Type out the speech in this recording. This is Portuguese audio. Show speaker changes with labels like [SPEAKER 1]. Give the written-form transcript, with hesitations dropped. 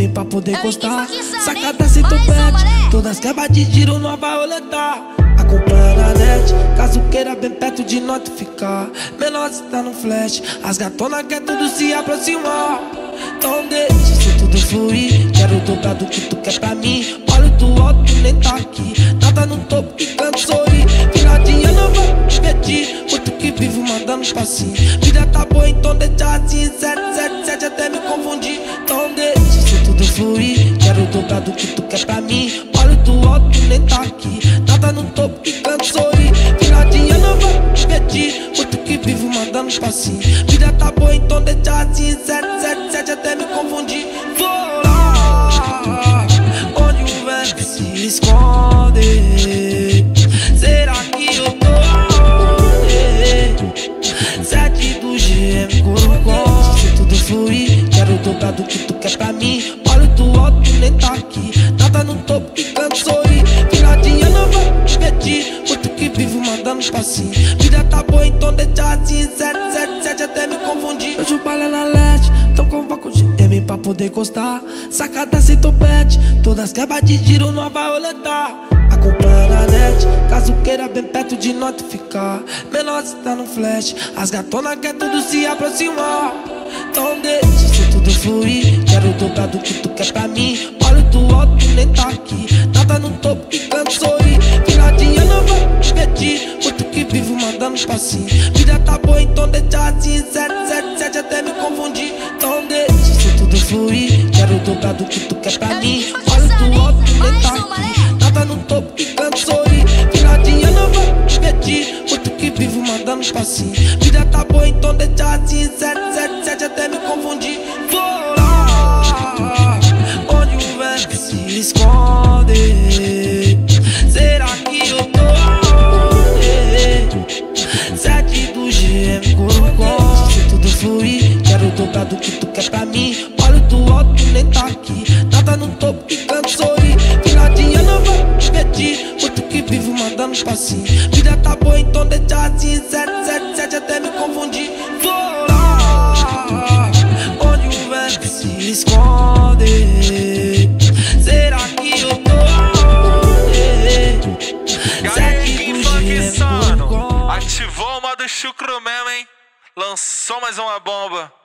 [SPEAKER 1] M pra poder encostar. Sacada sem topete, todas quebra de giro, não vai roletar. Acompanha na net, caso queira bem perto de notificar. Menor está no flash, as gatonas quer tudo se aproximar. Então deixa isso tudo fluir, quero dobrar do que tu quer pra mim. Olha do alto, nem tá aqui, nada no topo que canto sorrir. Viradinha não vai pedir, muito que vivo mandando passinho. Vida tá boa, então deixa assim, 777 até me confundir. Então deixa isso tudo fluir, quero dobrar do que tu quer pra mim. Olha do alto, nem tá aqui, nada no topo que canto sorrir. Viradinha não vai pedir, muito que vivo mandando passinho. Vida tá boa, então deixa assim, 777 até me confundir. Vou lá, onde o vento se esconde. Será que eu tô onde? 7 do GM Corocó. Se tudo fluir, quero dobrar do que tu quer pra mim. Olha do alto, nem tá aqui, nada no topo que canto sorrir. Viradinha não vai pedir, muito que vivo mandando passinho. Vida tá boa, então deixa assim, 777 até me confundir. Eu chubalho na leste, então convoco o GM pra poder encostar. Sacada sem topete, todas quebra de giro, não vai roletar. Acompanha na net, caso queira bem perto de notificar. Menor está no flash, as gatonas quer tudo se aproximar. Então deixa isso tudo fluir, quero dobrar do que tu quer pra mim. Olha do alto, nem tá aqui, nada no topo que canto sorrir. Viradinha não vai pedir, muito que vivo mandando passinho. Vida tá boa, então deixa assim, 777 até me confundir. Então deixa isso tudo fluir, quero dobrar do que tu quer pra mim. Olha do alto, nem tá aqui, nada no topo que canto sorrir. Viradinha não vai pedir, muito que vivo mandando passinho. Vida tá boa, então deixa assim, 777 até me confundir. Vou lá, onde o vento se esconde. Será que eu tô onde? 7 do GM Corocó. Se tudo fluir, quero dobrar do que tu quer pra mim. Olha do alto, nem tá aqui, nada no topo que canto sorrir. Viradinha não vai pedir, muito que vivo mandando passinho. Vida tá boa, então deixa assim, 777 até me confundir. Vou lá, onde o vento se esconde. Será que eu tô onde?
[SPEAKER 2] Galerinha, funk Sano ativou o modo chucro mesmo, hein? Lançou mais uma bomba.